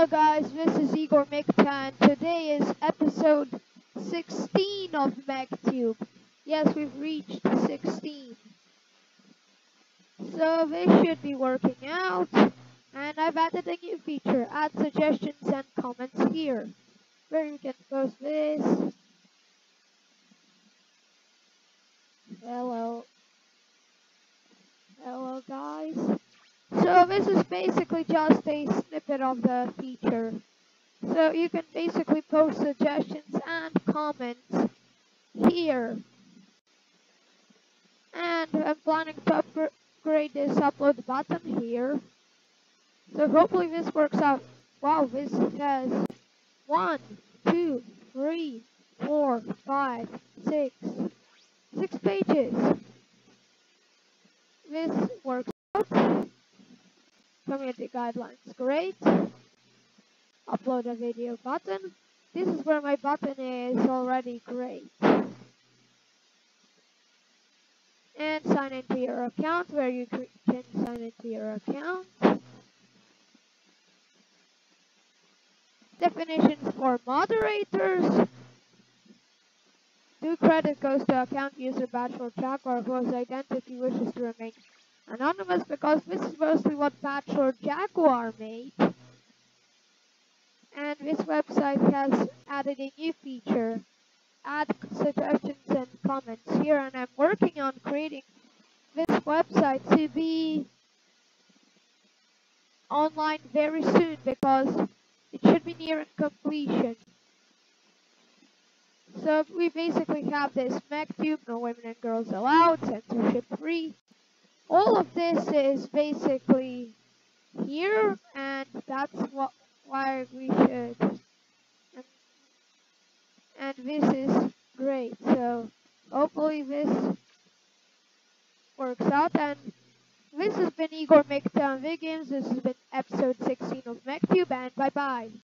Hello guys, this is Igor Mikta and today is episode 16 of MGTOW. Yes, we've reached 16. So this should be working out. And I've added a new feature, add suggestions and comments here, where you can post this. Hello guys. So this is basically just a snippet of the feature. So you can basically post suggestions and comments here. And I'm planning to upgrade this upload button here. So hopefully this works out. Wow, this has 1, 2, 3, 4, 5, 6 pages. This works out. Community guidelines, great. Upload a video button. This is where my button is already great. And sign into your account, where you can sign into your account. Definitions for moderators. Due credit goes to account user Bachelor Jaguar, whose identity wishes to remain anonymous, because this is mostly what Bachelor Jaguar made. And this website has added a new feature, add suggestions and comments here, and I'm working on creating this website to be online very soon because it should be nearing completion. So we basically have this MGTOW, no women and girls allowed, censorship free. All of this is basically here, and that's why we should. And this is great. So hopefully this works out. And this has been Igor Mikta on VidGames. This has been episode 16 of MGTOW, and bye bye.